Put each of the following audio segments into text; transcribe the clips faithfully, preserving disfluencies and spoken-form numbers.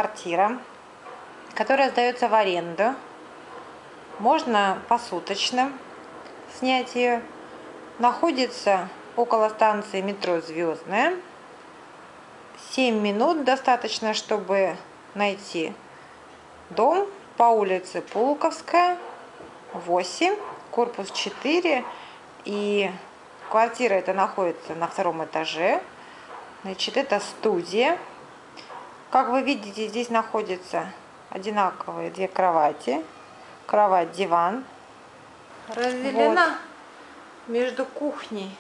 квартира, которая сдается в аренду. Можно посуточно снять ее. Находится около станции метро Звездная. семь минут достаточно, чтобы найти дом по улице Пулковская, восемь, корпус четыре. И квартира эта находится на втором этаже. Значит, это студия. Как вы видите, здесь находятся одинаковые две кровати. Кровать, диван. Разделена вот между кухней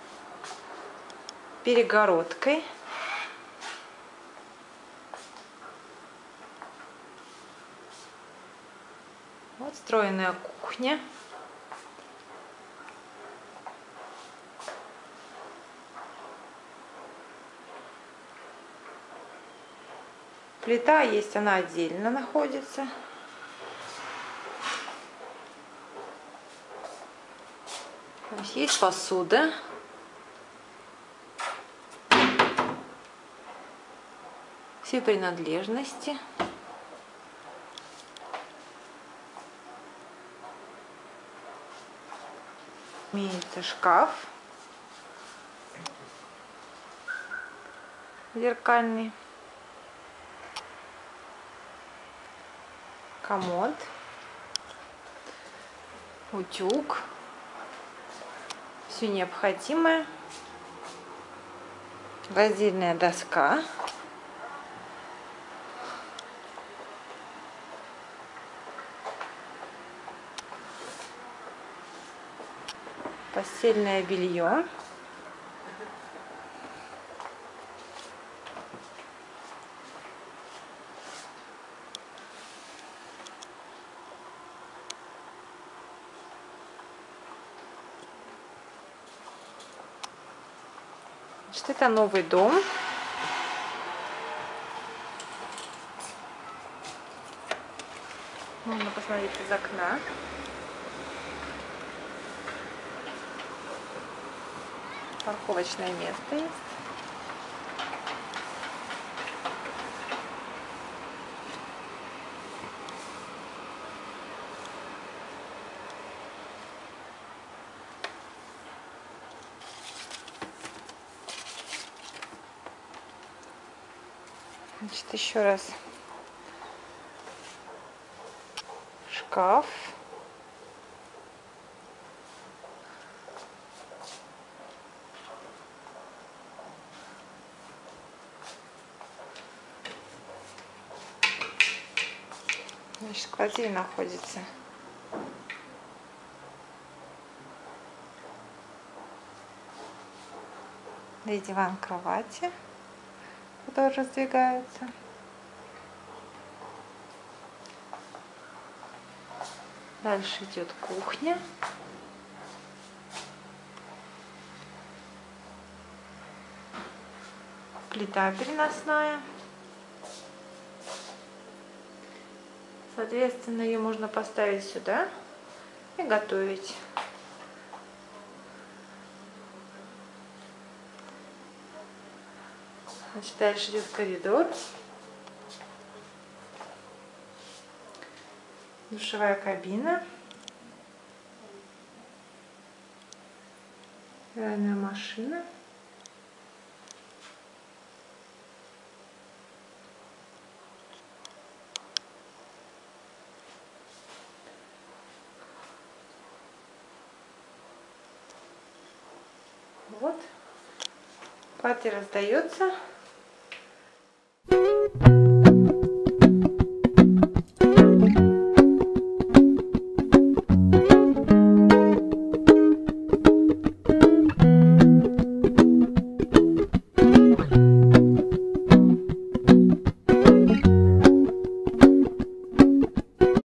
перегородкой. Вот встроенная кухня. Плита есть, она отдельно находится. Есть посуда. Все принадлежности. Имеется шкаф зеркальный, комод, утюг, все необходимое, гладильная доска, постельное белье, значит, это новый дом. Можно посмотреть из окна. Парковочное место есть. Значит, еще раз шкаф. Значит, в квартире находится здесь диван, кровати, которые раздвигаются. Дальше идет кухня. Плита переносная. Соответственно, ее можно поставить сюда и готовить. Значит, дальше идет коридор. Душевая кабина. Стиральная машина. Вот. Квартира сдается.